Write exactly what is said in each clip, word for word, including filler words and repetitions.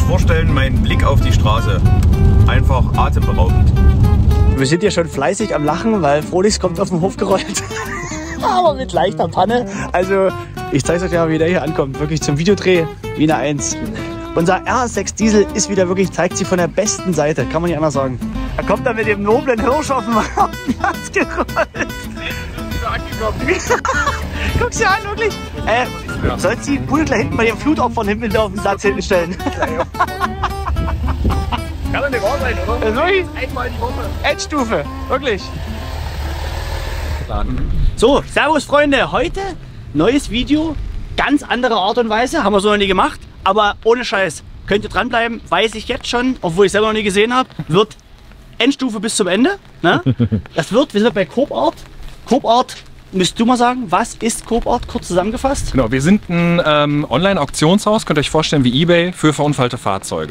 vorstellen, mein Blick auf die Straße. Einfach atemberaubend. Wir sind hier schon fleißig am Lachen, weil Frolix kommt auf den Hof gerollt. Aber mit leichter Panne. Also, ich zeige euch ja, wie der hier ankommt. Wirklich zum Videodreh wie eine Eins. Unser R sechs Diesel ist wieder wirklich, zeigt sich von der besten Seite. Kann man nicht anders sagen. Er kommt da mit dem noblen Hirsch auf den Platz gerollt. Guck's dir an, wirklich. Äh, ja. Sollst du die Bude gleich hinten bei den Flutopfern hinten auf den Satz hinten stellen? Kann doch nicht wahr sein, oder? Das ist wirklich Einmal die Woche. Endstufe, wirklich. So, servus Freunde, heute neues Video, ganz andere Art und Weise, haben wir so noch nie gemacht, aber ohne Scheiß, könnt ihr dranbleiben, weiß ich jetzt schon, obwohl ich selber noch nie gesehen habe, wird Endstufe bis zum Ende. Ne? Das wird, wir sind bei Coop-Art. Coop-Art, müsst du mal sagen, was ist Coop-Art, kurz zusammengefasst? Genau, wir sind ein ähm, Online-Auktionshaus, könnt ihr euch vorstellen wie eBay für verunfallte Fahrzeuge.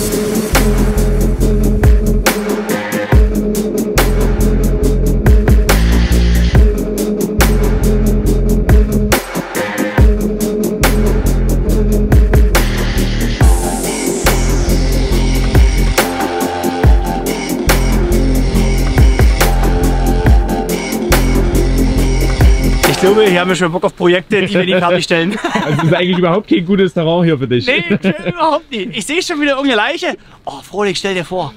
Ich glaube, hier haben wir schon Bock auf Projekte, die wir nicht fertigstellen. Also das ist eigentlich überhaupt kein gutes Terrain hier für dich. Nee, überhaupt nicht. Ich sehe schon wieder irgendeine Leiche. Oh, Frolix, stell dir vor.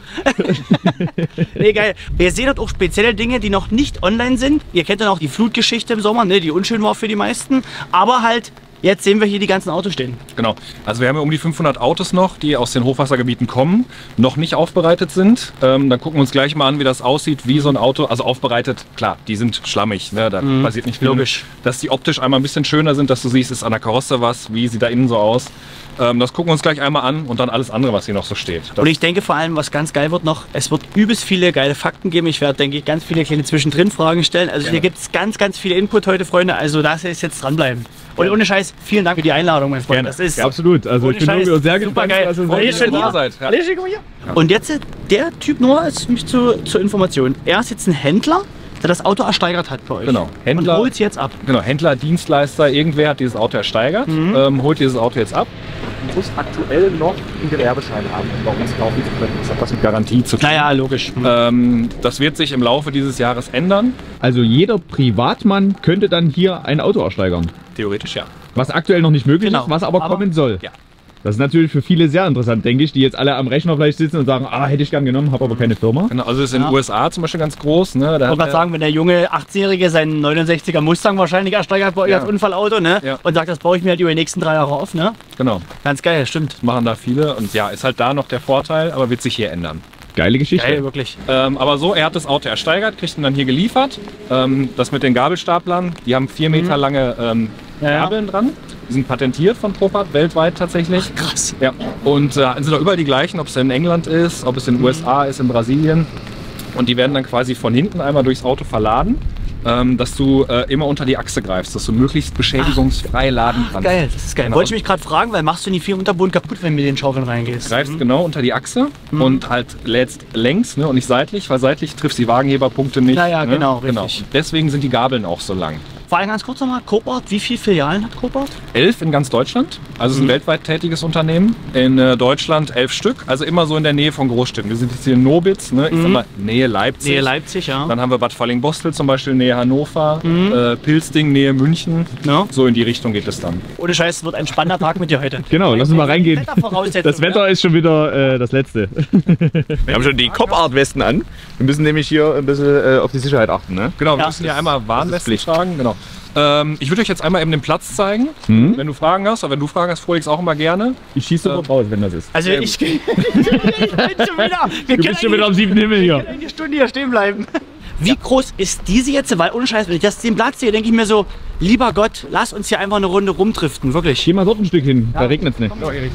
Nee, geil. Wir sehen dort auch spezielle Dinge, die noch nicht online sind. Ihr kennt dann auch die Flutgeschichte im Sommer, ne, die unschön war für die meisten. Aber halt, jetzt sehen wir hier die ganzen Autos stehen. Genau. Also wir haben ja um die fünfhundert Autos noch, die aus den Hochwassergebieten kommen, noch nicht aufbereitet sind. Ähm, dann gucken wir uns gleich mal an, wie das aussieht, wie so ein Auto, also aufbereitet, klar, die sind schlammig, ne? Da mhm. passiert nicht viel. Logisch. Dass die optisch einmal ein bisschen schöner sind, dass du siehst, ist an der Karosse was, wie sieht da innen so aus. Ähm, das gucken wir uns gleich einmal an und dann alles andere, was hier noch so steht. Das und ich denke vor allem, was ganz geil wird noch, es wird übelst viele geile Fakten geben. Ich werde, denke ich, ganz viele kleine zwischendrin Fragen stellen. Also hier gibt es ganz, ganz viele Input heute, Freunde. Also das ist jetzt dranbleiben. Und ohne Scheiß, vielen Dank für die Einladung, mein Freund. Das ist ja, absolut. Also ich bin nur sehr gespannt, was ihr schon da seid. Ja. Und jetzt der Typ nur ist mich zu, zur Information. Er ist jetzt ein Händler, der das Auto ersteigert hat bei euch. Genau. Händler, und holt es jetzt ab. Genau, Händler, Dienstleister, irgendwer hat dieses Auto ersteigert, mhm. ähm, holt dieses Auto jetzt ab. Muss aktuell noch einen Gewerbeschein haben, um bei uns kaufen zu können. Das hat was mit Garantie zu tun. Naja, logisch. Mhm. Ähm, das wird sich im Laufe dieses Jahres ändern. Also jeder Privatmann könnte dann hier ein Auto ersteigern? Theoretisch ja. Was aktuell noch nicht möglich genau. ist, was aber, aber kommen soll. Ja. Das ist natürlich für viele sehr interessant, denke ich, die jetzt alle am Rechner vielleicht sitzen und sagen, ah, hätte ich gern genommen, habe aber keine Firma. Genau, also das ist in den ja. U S A zum Beispiel ganz groß. Ne? Da ich wollte gerade sagen, wenn der junge achtzehnjährige seinen neunundsechziger Mustang wahrscheinlich ersteigert bei euch ja. als Unfallauto, ne? Ja. Und sagt, das baue ich mir halt über die nächsten drei Jahre auf, ne? Genau. Ganz geil, stimmt. Das machen da viele und ja, ist halt da noch der Vorteil, aber wird sich hier ändern. Geile Geschichte. Geil, wirklich. Ähm, aber so, er hat das Auto ersteigert, kriegt ihn dann hier geliefert. Ähm, das mit den Gabelstaplern, die haben vier Meter mhm. lange ähm, ja, Gabeln ja. dran. Die sind patentiert von Coop-Art, weltweit tatsächlich. Ach, krass. Ja. Und äh, sind auch überall die gleichen, ob es in England ist, ob es in den U S A ist, in Brasilien. Und die werden dann quasi von hinten einmal durchs Auto verladen, ähm, dass du äh, immer unter die Achse greifst, dass du möglichst beschädigungsfrei laden kannst. Geil, das ist geil. Genau. Wollte ich mich gerade fragen, weil machst du nicht viel Unterboden kaputt, wenn du mit den Schaufeln reingehst? Greifst mhm. genau unter die Achse mhm. und halt lädst längs, ne, und nicht seitlich, weil seitlich triffst die Wagenheberpunkte nicht. Naja, ne? genau, genau. richtig. Deswegen sind die Gabeln auch so lang. Vor allem ganz kurz nochmal, Coop-Art, wie viele Filialen hat Coop-Art? Elf in ganz Deutschland, also es ist ein mhm. weltweit tätiges Unternehmen. In äh, Deutschland elf Stück, also immer so in der Nähe von Großstädten. Wir sind jetzt hier in Nobitz, ne? Ich mhm. sag mal, Nähe Leipzig. Nähe Leipzig, ja. Dann haben wir Bad Falling-Bostel zum Beispiel, Nähe Hannover, mhm. äh, Pilsting, Nähe München. No. So in die Richtung geht es dann. Ohne Scheiß, es wird ein spannender Tag mit dir heute. Genau, lass uns mal reingehen. Das Wetter ja? ist schon wieder äh, das Letzte. Wir haben schon die Coop-Art-Westen an. Wir müssen nämlich hier ein bisschen äh, auf die Sicherheit achten. Ne? Genau, wir ja. müssen hier einmal Warnwesten tragen. Genau. Ähm, ich würde euch jetzt einmal eben den Platz zeigen, mhm. wenn du Fragen hast, oder wenn du Fragen hast, Frolix auch immer gerne. Ich schieße sofort ähm, raus, wenn das ist. Also ich, ich bin schon wieder, wir du bist schon wieder am siebten Himmel hier. Wir können eine Stunde hier stehen bleiben. Wie ja. groß ist diese jetzt? Weil ohne Scheiß, wenn ich das den Platz sehe, denke ich mir so, lieber Gott, lass uns hier einfach eine Runde rumdriften, wirklich. Geh mal dort ein Stück hin, ja. da regnet es nicht.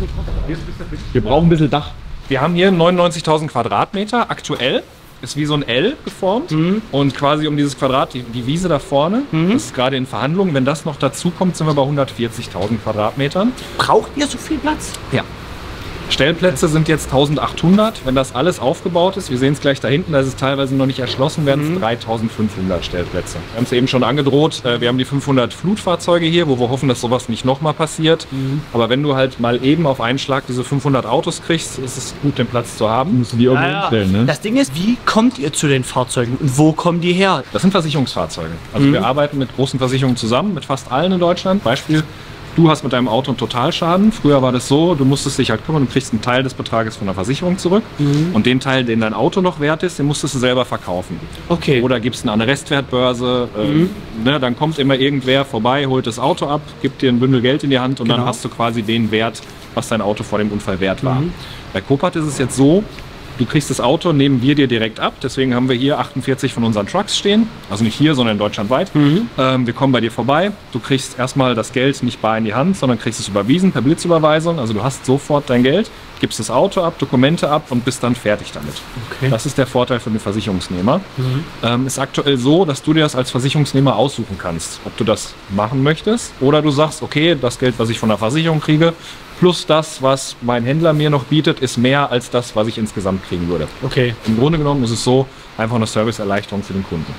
Wir brauchen ein bisschen Dach. Wir haben hier neunundneunzigtausend Quadratmeter aktuell. Ist wie so ein L geformt mhm. und quasi um dieses Quadrat, die, die Wiese da vorne, mhm. das ist gerade in Verhandlungen. Wenn das noch dazu kommt, sind wir bei hundertvierzigtausend Quadratmetern. Braucht ihr so viel Platz? Ja. Stellplätze sind jetzt eintausendachthundert. Wenn das alles aufgebaut ist, wir sehen es gleich da hinten, da ist es teilweise noch nicht erschlossen, werden es mhm. dreitausendfünfhundert Stellplätze. Wir haben es eben schon angedroht, wir haben die fünfhundert Flutfahrzeuge hier, wo wir hoffen, dass sowas nicht nochmal passiert. Mhm. Aber wenn du halt mal eben auf einen Schlag diese fünfhundert Autos kriegst, ist es gut, den Platz zu haben. Musst du die irgendwo ja, hinstellen, ne? Das Ding ist, wie kommt ihr zu den Fahrzeugen und wo kommen die her? Das sind Versicherungsfahrzeuge. Also mhm. wir arbeiten mit großen Versicherungen zusammen, mit fast allen in Deutschland. Beispiel: Du hast mit deinem Auto einen Totalschaden. Früher war das so, du musstest dich halt kümmern, du kriegst einen Teil des Betrages von der Versicherung zurück. Mhm. Und den Teil, den dein Auto noch wert ist, den musstest du selber verkaufen. Okay. Oder gibst eine Restwertbörse. Mhm. Äh, ne, dann kommt immer irgendwer vorbei, holt das Auto ab, gibt dir ein Bündel Geld in die Hand und genau. dann hast du quasi den Wert, was dein Auto vor dem Unfall wert war. Mhm. Bei Copart ist es jetzt so, du kriegst das Auto, nehmen wir dir direkt ab. Deswegen haben wir hier achtundvierzig von unseren Trucks stehen. Also nicht hier, sondern deutschlandweit. Mhm. Ähm, wir kommen bei dir vorbei. Du kriegst erstmal das Geld nicht bar in die Hand, sondern kriegst es überwiesen per Blitzüberweisung. Also du hast sofort dein Geld, gibst das Auto ab, Dokumente ab und bist dann fertig damit. Okay. Das ist der Vorteil für den Versicherungsnehmer. Mhm. Ähm, ist aktuell so, dass du dir das als Versicherungsnehmer aussuchen kannst, ob du das machen möchtest oder du sagst, okay, das Geld, was ich von der Versicherung kriege, plus das, was mein Händler mir noch bietet, ist mehr als das, was ich insgesamt kriegen würde. Okay. Im Grunde genommen ist es so, einfach eine Serviceerleichterung für den Kunden.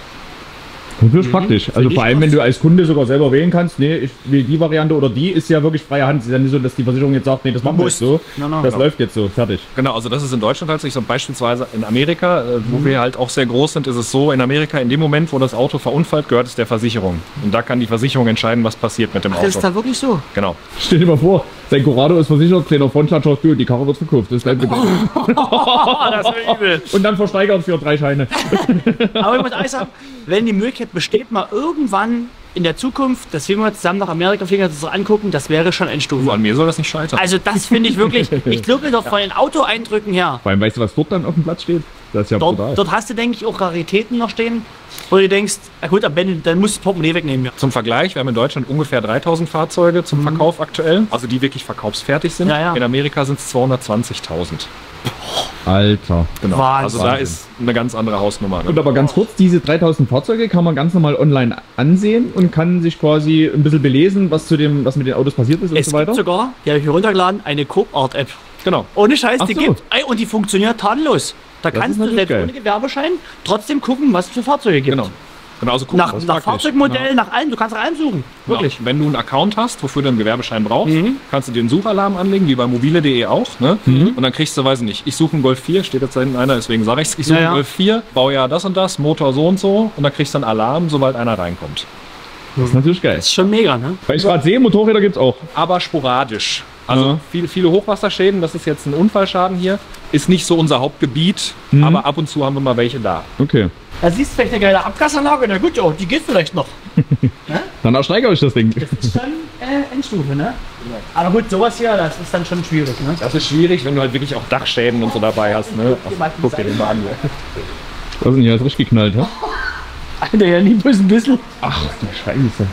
Das ist mhm. praktisch. Also vor allem, wenn du als Kunde sogar selber wählen kannst, nee, ich will die Variante oder die, ist ja wirklich freie Hand. Es ist ja nicht so, dass die Versicherung jetzt sagt, nee, das machen wir jetzt so. No, no. Das genau. läuft jetzt so, fertig. Genau, also das ist in Deutschland halt so. Beispielsweise in Amerika, äh, wo mhm. wir halt auch sehr groß sind, ist es so, in Amerika, in dem Moment, wo das Auto verunfallt, gehört es der Versicherung. Und da kann die Versicherung entscheiden, was passiert mit dem Ach, Auto. Das ist da wirklich so? Genau. Stell dir mal vor, sein Corrado ist versichert, kleiner Frontschlag, und die Karre wird verkauft. Das bleibt oh, das ist übel. Und dann versteigert für drei Scheine. Aber ich muss eins sagen, wenn die Möglichkeit besteht, mal irgendwann in der Zukunft, dass wir mal zusammen nach Amerika fliegen, das so angucken, das wäre schon ein Stufe. An mir soll das nicht scheitern. Also das finde ich wirklich, ich glaube doch von den Autoeindrücken her. Vor allem, weißt du, was dort dann auf dem Platz steht? Das ist ja dort, brutal. Dort hast du, denke ich, auch Raritäten noch stehen, wo du denkst, na gut, dann musst du das Portemonnaie wegnehmen. Ja. Zum Vergleich, wir haben in Deutschland ungefähr dreitausend Fahrzeuge zum mhm. Verkauf aktuell, also die wirklich verkaufsfertig sind. Ja, ja. In Amerika sind es zweihundertzwanzigtausend. Alter. Genau. Also da ist eine ganz andere Hausnummer. Ne? Und aber ganz kurz, diese dreitausend Fahrzeuge kann man ganz normal online ansehen und kann sich quasi ein bisschen belesen, was zu dem, was mit den Autos passiert ist und es so weiter. Es gibt sogar, die habe ich hier runtergeladen, eine Copart-App. Genau. Ohne Scheiß, Ach die so. gibt und die funktioniert tadellos. Da das kannst du selbst geil. ohne Gewerbeschein trotzdem gucken, was es für Fahrzeuge gibt. Genau. Genauso gucken, nach nach Fahrzeugmodell, genau. nach allem, du kannst reinsuchen. Wirklich. Genau. Wenn du einen Account hast, wofür du einen Gewerbeschein brauchst, mhm. kannst du dir einen Suchalarm anlegen, wie bei mobile punkt de auch. Ne? Mhm. Und dann kriegst du, weiß ich nicht, ich suche einen Golf vier, steht jetzt da hinten einer, deswegen sage ich es, ich suche ja, ja. einen Golf vier, Baujahr das und das, Motor so und so und dann kriegst du einen Alarm, sobald einer reinkommt. Das ist natürlich geil. Das ist schon mega, ne? Weil ich gerade sehe, Motorräder gibt es auch. Aber sporadisch. Also ja. viele, viele Hochwasserschäden, das ist jetzt ein Unfallschaden hier, ist nicht so unser Hauptgebiet, mhm. aber ab und zu haben wir mal welche da. Okay. Da siehst du vielleicht eine geile Abgasanlage, na gut, ja, die geht vielleicht noch. ne? Dann ersteigere ich das Ding. Das ist schon äh, Endstufe, ne? Aber gut, sowas hier, das ist dann schon schwierig, ne? Das ist schwierig, wenn du halt wirklich auch Dachschäden und so dabei hast, ne? Ach, guck dir den mal an hier. Was ist denn hier? Ist richtig geknallt, hä? Alter, ja, nie bloß ein bisschen. Ach, du Scheiße.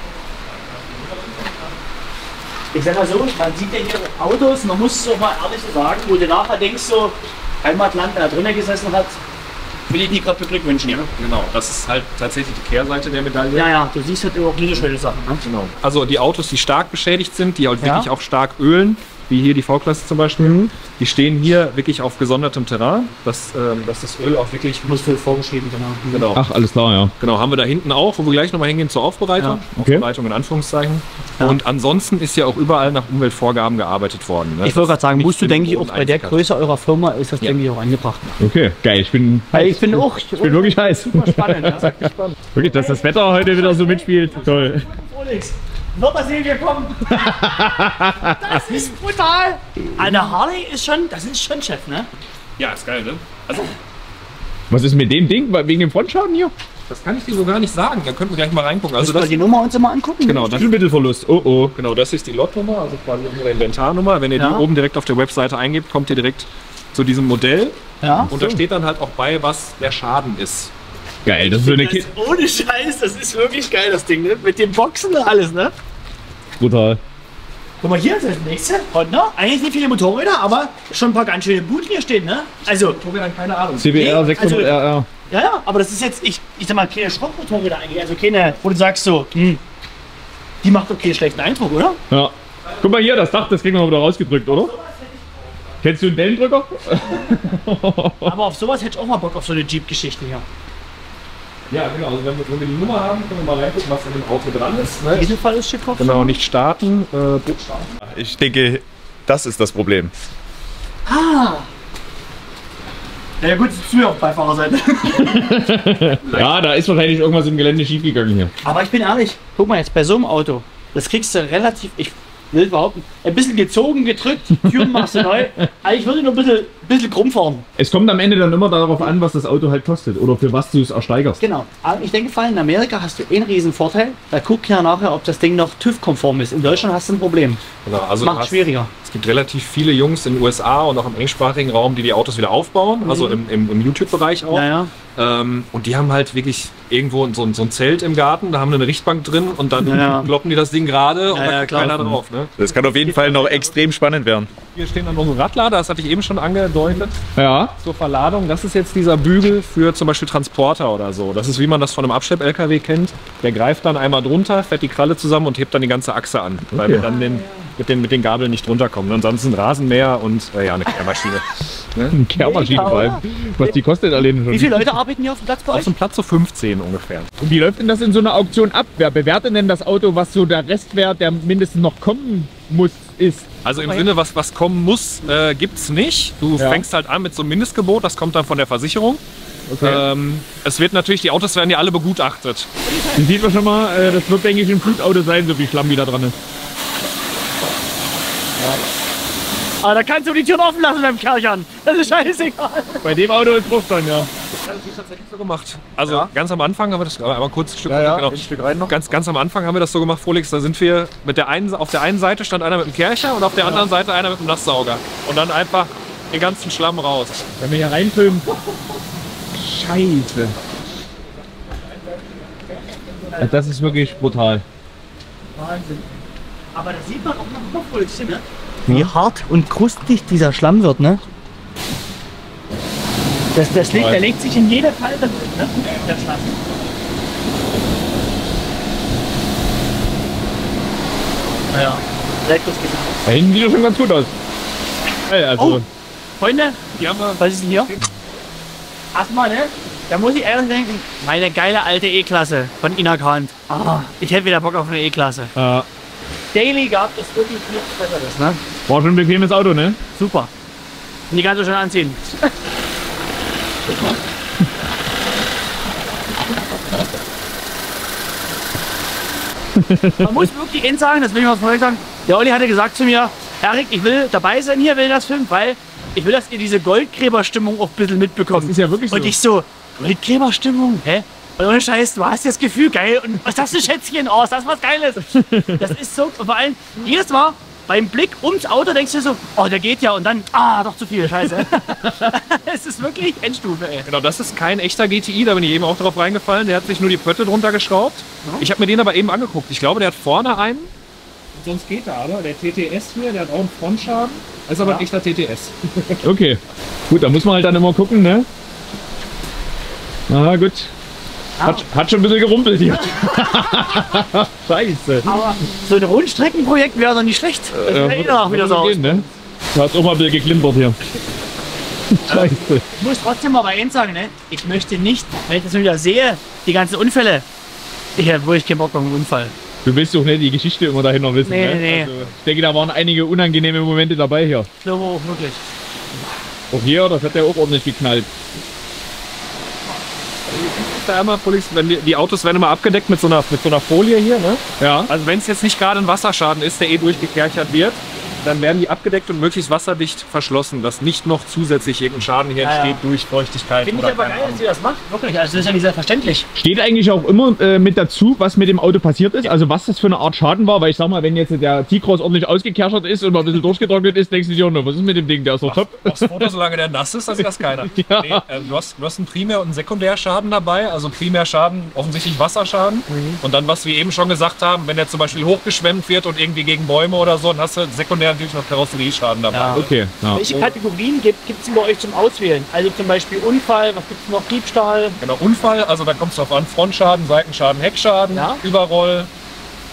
Ich sag mal so, man sieht ja hier Autos, man muss es auch mal ehrlich so sagen, wo du nachher denkst, so Heimatland, der da drinnen gesessen hat, will ich nie gerade beglückwünschen. Ja? Genau, das ist halt tatsächlich die Kehrseite der Medaille. Ja, ja, du siehst halt auch diese schöne Sachen. Ne? Genau. Also die Autos, die stark beschädigt sind, die halt ja. wirklich auch stark ölen, wie hier die V-Klasse zum Beispiel, mhm. die stehen hier wirklich auf gesondertem Terrain, dass, ähm, dass das Öl auch wirklich... Muss viel vorgeschrieben, genau. genau. Ach, alles klar, ja. Genau, haben wir da hinten auch, wo wir gleich nochmal hingehen zur Aufbereitung. Ja. Okay. Aufbereitung in Anführungszeichen. Ja. Und ansonsten ist ja auch überall nach Umweltvorgaben gearbeitet worden. Ne? Ich wollte gerade sagen, musst du, denke ich, auch bei der Größe eurer Firma ist das, ja. denke ich, auch angebracht. Okay, geil, ich bin... Weil ich bin auch... Ich bin wirklich heiß. Super spannend, ja. spannend. Wirklich, dass das Wetter heute wieder so mitspielt. Toll. Wird das hier kommen? Das ist brutal! Eine Harley ist schon, das ist schon Chef, ne? Ja, ist geil, ne? Also, was ist mit dem Ding? Wegen dem Frontschaden hier? Das kann ich dir so gar nicht sagen. Da könnten wir gleich mal reingucken. Also das, wir die Nummer uns mal angucken? Genau, das Mittelverlust. Oh oh. Genau, das ist die Lot-Nummer, also quasi unsere Inventarnummer. Wenn ihr ja. die oben direkt auf der Webseite eingebt, kommt ihr direkt zu diesem Modell. Ja. Und so. Da steht dann halt auch bei, was der Schaden ist. Geil, das ist so eine Kiste. Ohne Scheiß, das ist wirklich geil, das Ding, ne? Mit den Boxen und alles, ne? Brutal. Guck mal, hier ist das nächste. Honda. Eigentlich nicht viele Motorräder, aber schon ein paar ganz schöne Buden hier stehen, ne? Also, Motorräder, keine Ahnung. C B R, nee, sechshundert R R. Also, ja, ja, aber das ist jetzt, ich, ich sag mal, keine Schrottmotorräder eigentlich. Also keine, wo du sagst so, hm, die macht doch keinen schlechten Eindruck, oder? Ja. Guck mal hier, das Dach, das kriegen wir mal wieder rausgedrückt, oder? Kennst du einen Dellendrücker? Aber auf sowas hätte ich auch mal Bock auf so eine Jeep-Geschichte hier. Ja, genau. Also wenn wir, wenn wir die Nummer haben, können wir mal reingucken, was in dem Auto dran ist. Ne? In diesem Fall ist Schiffhoff. Genau, nicht starten. Äh, Boot starten. Ich denke, das ist das Problem. Ah! Ja gut, das ist mir auf Beifahrerseite. Ja, da ist wahrscheinlich irgendwas im Gelände schiefgegangen hier. Aber ich bin ehrlich, guck mal jetzt bei so einem Auto, das kriegst du relativ, ich will behaupten, ein bisschen gezogen, gedrückt, Türen machst du neu. Aber ich würde nur ein bisschen, bisschen krumm fahren. Es kommt am Ende dann immer darauf an, was das Auto halt kostet oder für was du es ersteigerst. Genau. Aber ich denke, vor allem in Amerika hast du einen riesen Vorteil. Da guck ja nachher, ob das Ding noch TÜV-konform ist. In Deutschland hast du ein Problem. Genau, also Macht es schwieriger. Es gibt relativ viele Jungs in den U S A und auch im englischsprachigen Raum, die die Autos wieder aufbauen, also im, im, im YouTube-Bereich auch. Ja, ja. Ähm, und die haben halt wirklich irgendwo so ein, so ein Zelt im Garten, da haben eine Richtbank drin und dann Ja, ja. kloppen die das Ding gerade und Ja, da ja, guckt klar. keiner drauf. Ne? Das kann auf jeden Fall noch extrem spannend werden. Hier stehen dann unsere Radlader, das hatte ich eben schon angedeutet. Ja. Zur Verladung, das ist jetzt dieser Bügel für zum Beispiel Transporter oder so. Das ist, wie man das von einem Abschlepp-L K W kennt. Der greift dann einmal drunter, fährt die Kralle zusammen und hebt dann die ganze Achse an, weil Okay. wir dann den, mit, den, mit den Gabeln nicht runterkommen. Ansonsten Rasenmäher und äh, ja, eine Kehrmaschine. Eine Kehrmaschine vor allem. Was die kostet alleine schon. Wie viele Leute arbeiten hier auf dem Platz bei Auf euch? dem Platz so fünfzehn ungefähr. Und wie läuft denn das in so einer Auktion ab? Wer bewertet denn das Auto, was so der Restwert, der mindestens noch kommen muss, ist? Also im Sinne, was, was kommen muss, äh, gibt es nicht. Du Ja. fängst halt an mit so einem Mindestgebot, das kommt dann von der Versicherung. Okay. Ähm, es wird natürlich, die Autos werden ja alle begutachtet. Den sieht man schon mal, äh, das wird, denke ich, ein Flugauto sein, so viel Schlamm wie da dran ist. Aber da kannst du die Türen offen lassen beim Kerchern. Das ist scheißegal. Bei dem Auto ist Bruch dann, ja. Das ist tatsächlich so gemacht. Also ganz am Anfang haben wir das, äh, einmal kurz ein Stück, Ja, ja, genau. ein Stück rein noch. Ganz, ganz am Anfang haben wir das so gemacht, Felix, da sind wir mit der einen, auf der einen Seite stand einer mit dem Kercher und auf der anderen Seite einer mit dem Nasssauger. Und dann einfach den ganzen Schlamm raus. Wenn wir hier reinfilmen. Scheiße. Ja, das ist wirklich brutal. Wahnsinn. Aber das sieht man auch noch voll, ne? Wie hart und krustig dieser Schlamm wird, ne? Das, das legt, der legt sich in jede Falte drin, ne? Der Schlamm. Naja, Elektros geht nicht. Da hinten sieht das schon ganz gut aus. Ey, also, Oh. Freunde, Die haben wir. was ist denn hier? Erstmal, ne? Da muss ich ehrlich denken, meine geile alte E-Klasse von Inakant. Ah, ich hätte wieder Bock auf eine E-Klasse. äh, Daily gab es wirklich nichts Besseres, ne? war schon ein bequemes Auto, ne? Super. Und die kannst du schon anziehen. Man muss wirklich eins sagen, das will ich mal vorweg sagen. Der Olli hatte gesagt zu mir, Erik, ich will dabei sein hier, will das filmen, weil ich will, dass ihr diese Goldgräberstimmung auch ein bisschen mitbekommt. Das ist ja wirklich so. Und ich so, Goldgräberstimmung, hä? Und ohne Scheiß, du hast das Gefühl, geil. Und was ist das, Schätzchen? Oh, ist das was Geiles? Das ist so, und vor allem, jedes Mal beim Blick ums Auto denkst du so, oh, der geht ja. Und dann, ah, doch zu viel, scheiße. Es ist wirklich Endstufe, ey. Genau, das ist kein echter G T I, da bin ich eben auch drauf reingefallen. Der hat sich nur die Pötte drunter geschraubt. Ich habe mir den aber eben angeguckt. Ich glaube, der hat vorne einen. Sonst geht er aber. Der T T S hier, der hat auch einen Frontschaden. Das ist aber ein echter T T S. Okay. Gut, da muss man halt dann immer gucken, ne? Na gut. Hat, hat schon ein bisschen gerumpelt hier. Scheiße. Aber so ein Rundstreckenprojekt wäre doch nicht schlecht. Das wäre eh danach wieder so aus. gehen, ne? Da hat auch mal ein bisschen geklimpert hier. Scheiße. Ich muss trotzdem mal bei eins sagen, ne? Ich möchte nicht, wenn ich das wieder sehe, die ganzen Unfälle. Ich habe wirklich keinen Bock auf einen Unfall. Du willst doch nicht die Geschichte immer dahinter wissen, Nee, ne? nee. Also, ich denke, da waren einige unangenehme Momente dabei hier. Ich glaube auch wirklich. Auch hier, das hat ja auch ordentlich geknallt. Da einmal, Felix, wenn die, die Autos werden immer abgedeckt mit so einer, mit so einer Folie hier. Ne? Ja. Also wenn es jetzt nicht gerade ein Wasserschaden ist, der eh durchgekerchert wird, dann werden die abgedeckt und möglichst wasserdicht verschlossen, dass nicht noch zusätzlich irgendein Schaden hier Ja, ja. entsteht durch Feuchtigkeit. Finde ich oder aber keine geil, Ahnung. dass ihr das macht. Wirklich, also das ist ja nicht selbstverständlich. Steht eigentlich auch immer äh, mit dazu, was mit dem Auto passiert ist? Also was das für eine Art Schaden war? Weil ich sag mal, wenn jetzt der T-Cross ordentlich ausgekerchert ist und mal ein bisschen durchgetrocknet ist, denkst du dir auch noch, was ist mit dem Ding? Der ist doch top. Aufs Foto, solange der nass ist, dann sieht das keiner. Ja. Nee, äh, du, hast, du hast einen Primär- und einen Sekundärschaden dabei. Also Primärschaden, offensichtlich Wasserschaden. Und dann, was wir eben schon gesagt haben, wenn der zum Beispiel hochgeschwemmt wird und irgendwie gegen Bäume oder so, dann hast du sekundär natürlich noch Karosserieschaden dabei. Ja. Okay. Ja. Welche Kategorien gibt es denn bei euch zum Auswählen? Also zum Beispiel Unfall, was gibt es noch? Diebstahl? Genau, Unfall, also da kommt es drauf an, Frontschaden, Seitenschaden, Heckschaden, Ja. Überroll,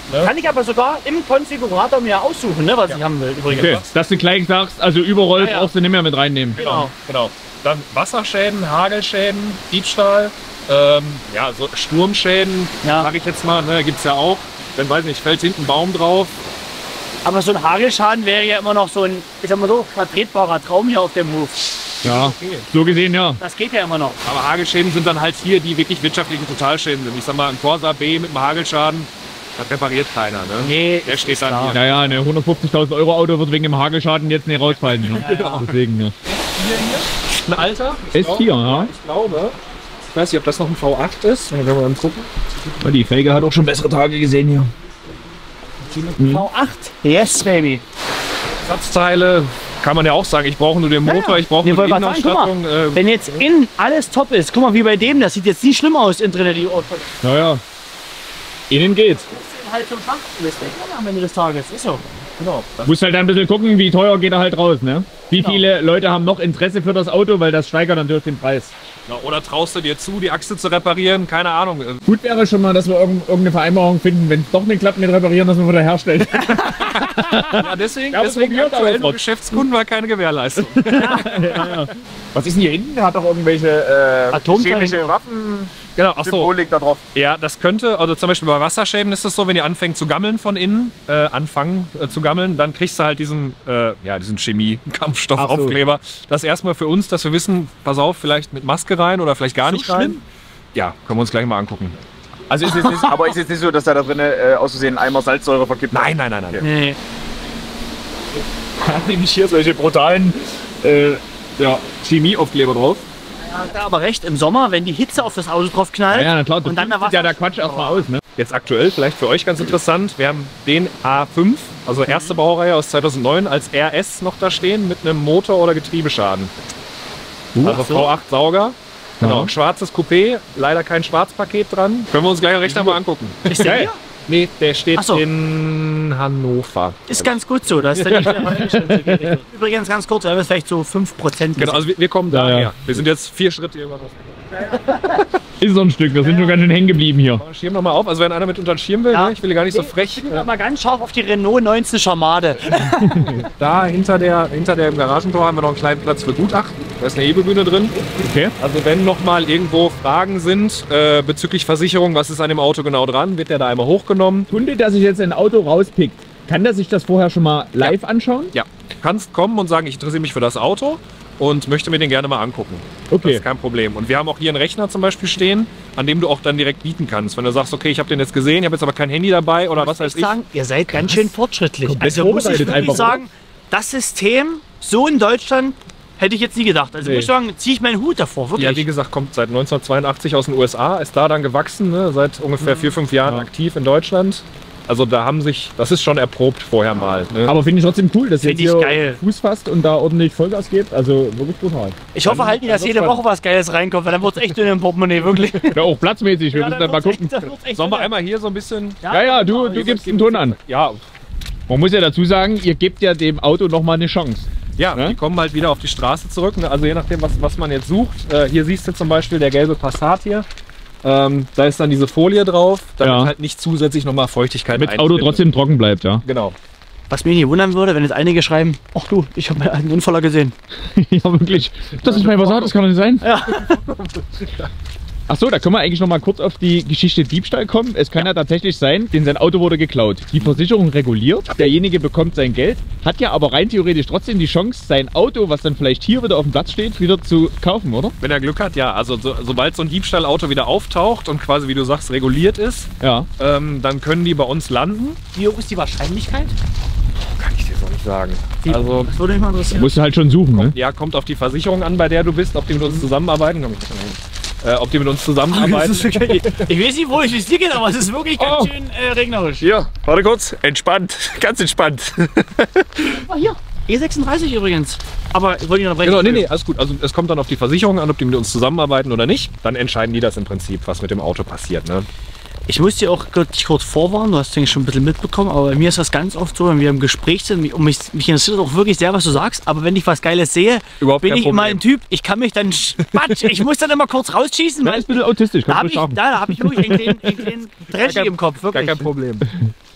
Ne? Kann ich aber sogar im Konfigurator mir aussuchen, ne, was Ja. ich haben will. Übrigens. Okay, dass du gleich sagst, also überrollt Ja, ja. brauchst du nicht mehr mit reinnehmen. Genau. Genau. Dann Wasserschäden, Hagelschäden, Diebstahl, ähm, ja, so Sturmschäden, Ja. sag ich jetzt mal, ne, gibt's ja auch. Dann weiß nicht, fällt hinten ein Baum drauf. Aber so ein Hagelschaden wäre ja immer noch so ein, ich sag mal so, vertretbarer Traum hier auf dem Hof. Ja, Okay. so gesehen ja. Das geht ja immer noch. Aber Hagelschäden sind dann halt hier, die wirklich wirtschaftlichen Totalschäden sind. Ich sag mal, ein Corsa B mit einem Hagelschaden, das repariert keiner. Ne? Nee, Der ist steht dann klar. hier. Naja, eine hundertfünfzigtausend Euro Auto wird wegen dem Hagelschaden jetzt nicht rausfallen. Ja. Deswegen, ja. Ein Alter? S vier, ja. Ich glaube. Ich weiß nicht, ob das noch ein V acht ist. Dann können wir dann gucken. Die Felge hat auch schon bessere Tage gesehen hier. V acht. Yes, baby. Ersatzteile kann man ja auch sagen. Ich brauche nur den Motor, Ja. ich brauche Nee, nur die wollte grad sagen, guck Innenausstattung. Äh, Wenn jetzt innen alles top ist, guck mal wie bei dem, das sieht jetzt nicht schlimm aus innen drin, die Orte. Naja. Innen geht's. Halt zum Schrank, du bist weg am Ende des Tages. Ist so. genau. Muss halt dann ein bisschen gucken, wie teuer geht er halt raus, ne? Wie Genau. viele Leute haben noch Interesse für das Auto, weil das steigert natürlich den Preis. Ja, oder traust du dir zu, die Achse zu reparieren? Keine Ahnung. Äh, Gut wäre schon mal, dass wir irgend- irgendeine Vereinbarung finden, wenn es doch nicht klappt mit reparieren, dass wir wieder herstellen. Ja, deswegen, Ja, aber deswegen probiert aktuell aber nur trotzdem. Geschäftskunden, weil keine Gewährleistung. Was ist denn hier hinten? Hat doch irgendwelche äh, Atomteile. chemische Waffen Genau, ach so. Symbolik da drauf. Ja, das könnte, also zum Beispiel bei Wasserschäden ist es so, wenn die anfängt zu gammeln von innen, äh, anfangen äh, zu gammeln, dann kriegst du halt diesen, äh, ja, diesen Chemie-Kampfstoffaufkleber. Das ist erstmal für uns, dass wir wissen, pass auf, vielleicht mit Maske rein oder vielleicht gar So nicht rein. schlimm? Ja, können wir uns gleich mal angucken. Also ist jetzt nicht, aber ist jetzt nicht so, dass da da drin äh, aus Versehen einen Eimer Salzsäure verkippt hat? Nein, nein, nein, nein. Nee. Hat nämlich hier solche brutalen äh, ja, Chemieaufkleber drauf. Hat er aber recht, im Sommer, wenn die Hitze auf das Auto drauf knallt. Ja, na klar, das Und dann der sieht ja der Wasser- Quatsch erstmal aus, ne? Jetzt aktuell, vielleicht für euch ganz interessant, wir haben den A fünf, also erste Baureihe aus zweitausendneun, als R S noch da stehen mit einem Motor- oder Getriebeschaden. Also so. V acht Sauger. Genau, Ja. schwarzes Coupé, leider kein Schwarzpaket dran. Können wir uns gleich am Rechner mal angucken. Ist der hier? Nee, der steht Ach so. in Hannover. Ist ganz gut so. Das ist dann nicht mehr Haltestelle. Übrigens ganz kurz, aber ist vielleicht so fünf Prozent. Genau, also wir, wir kommen Ja, daher. ja. Wir sind jetzt vier Schritte über das. Ist so ein Stück, wir sind schon ganz schön hängen geblieben hier. Schirm nochmal auf, also wenn einer mit unter den Schirm will, Ja. ne? Ich will gar nicht so frech. Ich bin mal ganz scharf auf die Renault neunzehn Schamade. Da hinter der hinter dem Garagentor haben wir noch einen kleinen Platz für Gutachten. Da ist eine Hebebühne drin. Okay. Also wenn noch mal irgendwo Fragen sind äh, bezüglich Versicherung, was ist an dem Auto genau dran, wird der da einmal hochgenommen. Kunde, der sich jetzt ein Auto rauspickt, kann der sich das vorher schon mal live anschauen? Ja, du kannst kommen und sagen, ich interessiere mich für das Auto und möchte mir den gerne mal angucken. Das Okay. ist kein Problem. Und wir haben auch hier einen Rechner zum Beispiel stehen, an dem du auch dann direkt bieten kannst. Wenn du sagst, okay, ich habe den jetzt gesehen, ich habe jetzt aber kein Handy dabei oder was weiß Ich ich. sagen, ihr seid ganz schön fortschrittlich. Komplett Also muss ich vorbereitet wirklich einfach, sagen, das System so in Deutschland hätte ich jetzt nie gedacht. Also Nee. muss ich sagen, ziehe ich meinen Hut davor, wirklich. Ja, wie gesagt, kommt seit neunzehnhundertzweiundachtzig aus den U S A, ist da dann gewachsen, ne? Seit ungefähr vier, fünf Jahren Ja. aktiv in Deutschland. Also da haben sich, das ist schon erprobt vorher mal. Ne? Aber finde ich trotzdem cool, dass Find jetzt ich hier geil. Fuß fasst und da ordentlich Vollgas geht. Also wirklich brutal. ich hoffe halt nicht, dass jede Woche was Geiles reinkommt, weil dann wird es echt dünn im Portemonnaie, wirklich. Ja, auch platzmäßig, wir müssen dann mal wird's gucken. echt- dann wird's echt Sollen wir dünn. einmal hier so ein bisschen... Ja, ja, du, du gibst einen Ton an. Ja, Man muss ja dazu sagen, ihr gebt ja dem Auto nochmal eine Chance. ja, Ne? die kommen halt wieder auf die Straße zurück. Ne? Also je nachdem, was, was man jetzt sucht. Äh, hier siehst du zum Beispiel der gelbe Passat hier. Ähm, da ist dann diese Folie drauf, damit Ja. halt nicht zusätzlich nochmal Feuchtigkeit Damit das eintritt. Auto trotzdem trocken bleibt, ja. Genau. Was mich nicht wundern würde, wenn jetzt einige schreiben, ach du, ich habe einen Unfaller gesehen. Ja, wirklich. Das ist mein Passat, das kann doch nicht sein. Ja. Ach so, da können wir eigentlich noch mal kurz auf die Geschichte Diebstahl kommen. Es kann ja, tatsächlich sein, denn sein Auto wurde geklaut. Die Versicherung reguliert, derjenige bekommt sein Geld, hat ja aber rein theoretisch trotzdem die Chance, sein Auto, was dann vielleicht hier wieder auf dem Platz steht, wieder zu kaufen, oder? Wenn er Glück hat, ja. Also so, sobald so ein Diebstahlauto wieder auftaucht und quasi, wie du sagst, reguliert ist, Ja. ähm, dann können die bei uns landen. Wie hoch ist die Wahrscheinlichkeit? Kann ich dir so nicht sagen. Die, Also, das würde mich mal interessieren. Musst du halt schon suchen, ne? ja, kommt auf die Versicherung an, bei der du bist, ob die mit uns zusammenarbeiten. Komm, ich kann mal hin. Äh, ob die mit uns zusammenarbeiten. Das ist wirklich, ich weiß nicht, wo ich es dir geht, aber es ist wirklich ganz Oh. schön äh, regnerisch. Hier, warte kurz. Entspannt. Ganz entspannt. Ah, hier. E sechsunddreißig übrigens. Aber ich wollte nicht unterbrechen. Genau, nee, nee, alles gut. Also es kommt dann auf die Versicherung an, ob die mit uns zusammenarbeiten oder nicht. Dann entscheiden die das im Prinzip, was mit dem Auto passiert. Ne? Ich muss dir auch kurz, kurz vorwarnen, du hast es schon ein bisschen mitbekommen, aber bei mir ist das ganz oft so, wenn wir im Gespräch sind, und mich, mich interessiert auch wirklich sehr, was du sagst, aber wenn ich was Geiles sehe, Überhaupt bin kein ich immer Problem. ein Typ, ich kann mich dann, Quatsch, ich muss dann immer kurz rausschießen, Ja, weil ist ein bisschen autistisch, da kannst habe du ich, schaffen. da, da hab ich wirklich einen kleinen, einen kleinen Dreschig kein- im Kopf, Gar wirklich. kein Problem.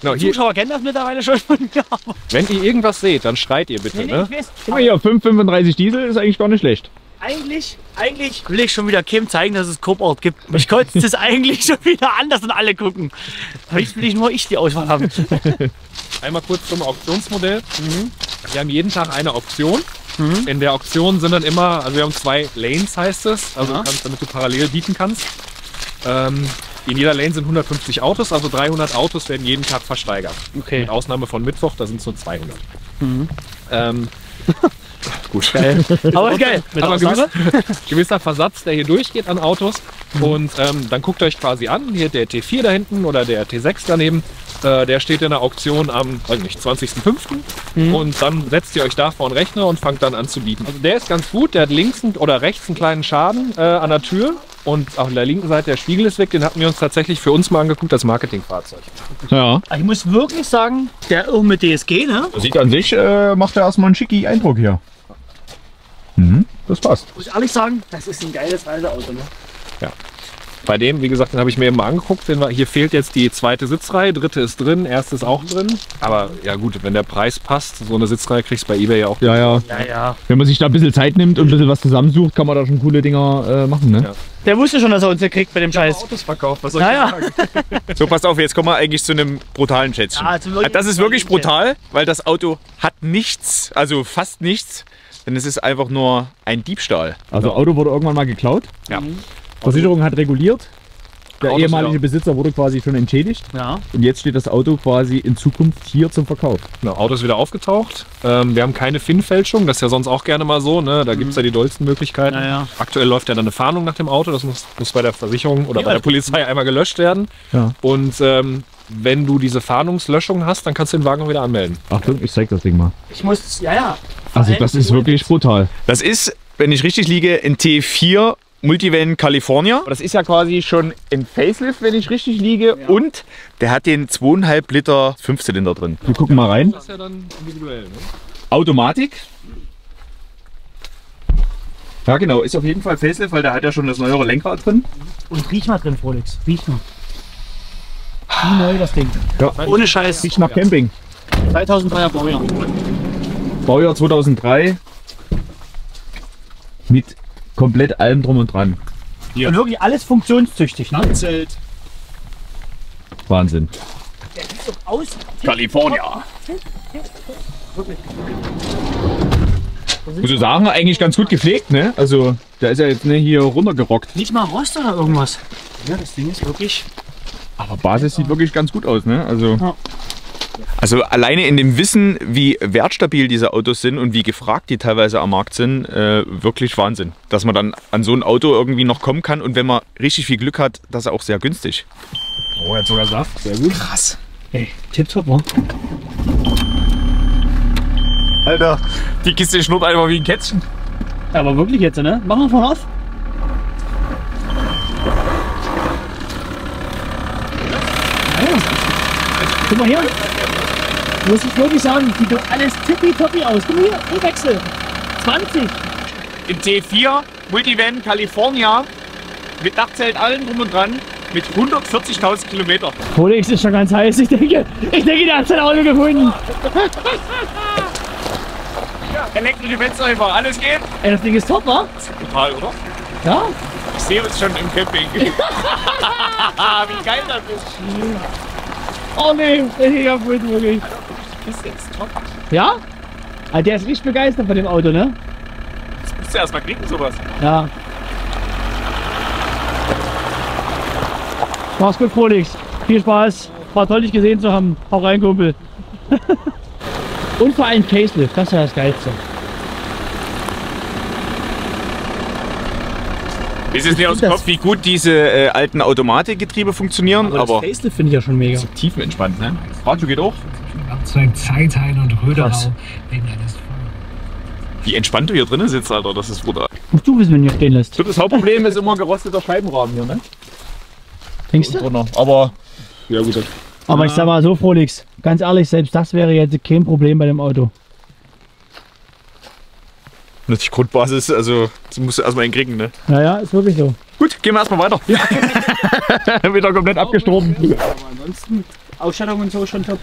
Genau, Die hier, Zuschauer kennen das mittlerweile schon von mir. aber- wenn ihr irgendwas seht, dann schreit ihr bitte. Nee, nee, Ne? ich weiß. Guck mal hier, fünf Komma fünfunddreißig Diesel ist eigentlich gar nicht schlecht. Eigentlich, eigentlich will ich schon wieder Kim zeigen, dass es Coop-Ort gibt. Mich kotzt es eigentlich schon wieder an, dass und alle gucken. Vielleicht will ich nur ich die Auswahl haben. Einmal kurz zum Auktionsmodell. Wir haben jeden Tag eine Auktion. In der Auktion sind dann immer, also wir haben zwei Lanes, heißt es, also Ja. du kannst, damit du parallel bieten kannst. Ähm, in jeder Lane sind hundertfünfzig Autos, also dreihundert Autos werden jeden Tag versteigert. Okay. Mit Ausnahme von Mittwoch, da sind es nur zweihundert. Ähm, gut. Geil. Aber geil. Mit Aber Ausnahme? gewiss, gewisser Versatz, der hier durchgeht an Autos. Und ähm, dann guckt euch quasi an, hier der T vier da hinten oder der T sechs daneben. Äh, der steht in der Auktion am weiß nicht, zwanzigsten fünften Und dann setzt ihr euch da vor den Rechner und fangt dann an zu bieten. Also der ist ganz gut, der hat links einen, oder rechts einen kleinen Schaden äh, an der Tür. Und auf der linken Seite der Spiegel ist weg, den hatten wir uns tatsächlich für uns mal angeguckt als Marketingfahrzeug. Ja. Ich muss wirklich sagen, der Irr mit D S G, ne? Sieht an sich, äh, macht er erstmal einen schicken Eindruck hier. Mhm, das passt. Muss ich ehrlich sagen, das ist ein geiles altes Auto, ne? Bei dem, wie gesagt, den habe ich mir eben mal angeguckt. Den war, hier fehlt jetzt die zweite Sitzreihe, dritte ist drin, erste ist auch drin. Aber ja gut, wenn der Preis passt, so eine Sitzreihe kriegst du bei eBay ja auch. Ja, ja. Ja, ja. Wenn man sich da ein bisschen Zeit nimmt und ein bisschen was zusammensucht, kann man da schon coole Dinger äh, machen, ne? Ja. Der wusste schon, dass er uns hier kriegt bei dem Scheiß. Autos verkauft, was soll Ja, ja. So, passt auf, jetzt kommen wir eigentlich zu einem brutalen Schätzchen. Ja, zum wirklich- das ist wirklich brutal, weil das Auto hat nichts, also fast nichts, denn es ist einfach nur ein Diebstahl. Also Auto wurde irgendwann mal geklaut. Ja. Versicherung hat reguliert. Der Autos, ehemalige ja. Besitzer wurde quasi schon entschädigt. Ja. Und jetzt steht das Auto quasi in Zukunft hier zum Verkauf. Genau, Auto ist wieder aufgetaucht. Ähm, wir haben keine F I N-Fälschung, das ist ja sonst auch gerne mal so. Ne? Da gibt es ja die dollsten Möglichkeiten. Ja, ja. Aktuell läuft ja dann eine Fahndung nach dem Auto, das muss, muss bei der Versicherung oder Ja. bei der Polizei einmal gelöscht werden. Ja. Und ähm, wenn du diese Fahndungslöschung hast, dann kannst du den Wagen auch wieder anmelden. Achtung, ich zeig das Ding mal. Ich muss, ja, ja. Also das ist wirklich brutal. Das ist, wenn ich richtig liege, ein T vier Multivan California. Das ist ja quasi schon ein Facelift, wenn ich richtig liege. Ja. Und der hat den zweieinhalb Liter Fünfzylinder drin. Wir gucken mal rein. Das ist ja dann individuell. Ne? Automatik. Ja genau, ist auf jeden Fall Facelift, weil der hat ja schon das neuere Lenkrad drin. Und riech mal drin, Felix. Riech mal. Wie neu das Ding. Ja. Ohne Scheiß. Riecht nach Camping. zweitausenddreier Baujahr. Baujahr zweitausenddrei. Mit komplett allem drum und dran. Und wirklich alles funktionstüchtig, ne? Zelt. Wahnsinn. Der sieht doch aus. California. Wirklich. Muss ich sagen, eigentlich ganz gut gepflegt, ne? Also, der ist ja jetzt ne, hier runtergerockt. Nicht mal Rost oder irgendwas. Ja, das Ding ist wirklich. Aber Basis sieht wirklich ganz gut aus, ne? Also, Also alleine in dem Wissen, wie wertstabil diese Autos sind und wie gefragt die teilweise am Markt sind, äh, wirklich Wahnsinn. Dass man dann an so ein Auto irgendwie noch kommen kann und wenn man richtig viel Glück hat, das ist auch sehr günstig. Oh, jetzt sogar Saft, sehr gut. Krass. Ey, tipptopp, wa? Alter, die Kiste schnurrt einfach wie ein Kätzchen. Aber wirklich jetzt, ne? Machen wir vorne auf. Guck mal hier. Muss ich wirklich sagen, sieht doch alles tippitoppi aus. Guck mal hier, E-Wechsel. zwanzig. Im T vier Multivan California mit Dachzelt allen drum und dran mit hundertvierzigtausend Kilometer. Felix ist schon ganz heiß. Ich denke, ich denke, der hat sein Auto gefunden. Elektrische Fensterheber, alles geht. Ey, das Ding ist top, wa? Total, oder? Ja. Ich sehe uns schon im Camping. Wie geil das ist. Oh ne, ich hab wirklich. Das ist jetzt top. Ja? Ah, der ist richtig begeistert von dem Auto, ne? Das musst du erst mal kriegen, sowas. Ja. Mach's gut, Felix. Viel Spaß. War toll, dich gesehen zu haben. Hau rein, Kumpel. Und vor allem Facelift, das ist ja das Geilste. Ich weiß nicht aus dem das- Kopf, wie gut diese äh, alten Automatikgetriebe funktionieren, aber, das Facelift finde ich ja schon mega. tiefenentspannt, ne? Radio geht auch. Fahrzeug, Zeitteil und Krass. Röderau wegen eines Wie entspannt du hier drinnen sitzt, Alter, das ist brutal. Musst du wissen, wenn du hier stehen lässt. So, das Hauptproblem ist immer gerosteter Scheibenrahmen hier, ne? Denkst du? Aber Ja gut, Aber ich sag mal so, Felix, ganz ehrlich, selbst das wäre jetzt kein Problem bei dem Auto. natürlich Grundbasis, also das musst du erstmal hinkriegen, ne? Naja, ist wirklich so. Gut, gehen wir erstmal weiter. wieder komplett abgestorben. aber ansonsten Ausstattung und so schon top.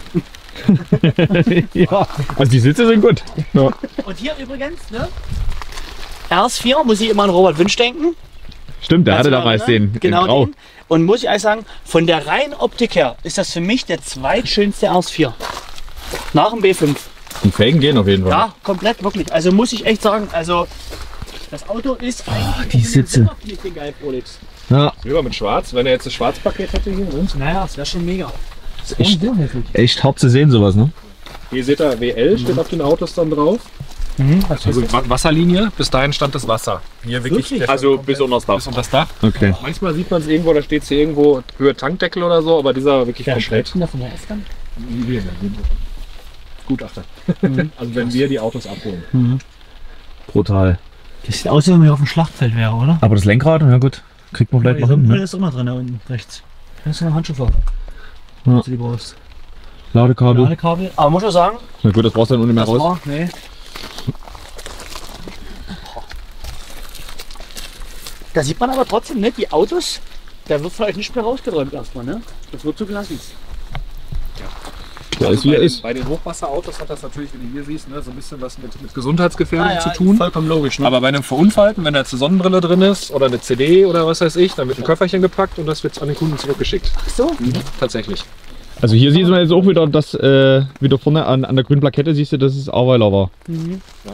Ja, also die Sitze sind gut. Ja. Und hier übrigens, ne? R S vier muss ich immer an Robert Wünsch denken. Stimmt, der Kannst hatte du damals erinnern? den genau in Grau. den. Und muss ich ehrlich sagen, von der reinen Optik her ist das für mich der zweitschönste R S vier. Nach dem B fünf. Die Felgen gehen auf jeden Fall. Ja, komplett, wirklich. Also muss ich echt sagen, also das Auto ist eigentlich... die Sitze. Finde ich den geil, Rolex. Ja, Silber mit Schwarz, wenn er jetzt das Schwarzpaket hätte hier. Ne? Naja, das wäre schon mega. Das ist echt- unheimlich. echt hart zu sehen sowas, ne? Hier seht ihr, W L steht auf den Autos dann drauf. Mhm, was Also ist Wa- Wasserlinie, bis dahin stand das Wasser. Hier wirklich, Wirklich? der Also bis unter das Dach. bis unter das Dach. Okay. Manchmal sieht man es irgendwo, da steht es hier irgendwo Höhe Tankdeckel oder so, aber dieser wirklich der komplett. Schleppchen da von der S-Bahn? Wir, Gutachter. Also wenn wir die Autos abholen. Brutal. Das sieht aus, wie wenn wir auf dem Schlachtfeld wäre, oder? Aber das Lenkrad, na gut, kriegt man vielleicht noch hin, Das ne? ist immer drin, da unten rechts. Da ist noch ein Handschuh vor. Ja. Ja. Die brauchst. Ladekabel. Ladekabel. Aber muss ich sagen, Na gut, das brauchst du dann unten mehr das raus. war, nee. Da sieht man aber trotzdem, ne, die Autos, da wird von euch nicht mehr rausgeräumt erstmal, ne? Das wird so gelassen. Der ist wie bei, er den, ist. bei den Hochwasserautos hat das natürlich, wie du hier siehst, ne, so ein bisschen was mit, mit Gesundheitsgefährdung Ah, zu tun. Vollkommen logisch, ne? Aber bei einem Verunfallten, wenn da jetzt eine Sonnenbrille drin ist oder eine C D oder was weiß ich, dann wird ein Köfferchen gepackt und das wird an den Kunden zurückgeschickt. Ach so? Tatsächlich. Also hier sieht man jetzt auch wieder, dass äh, wieder vorne an, an der grünen Plakette siehst du, dass es Aweiler war. Mhm. Ja.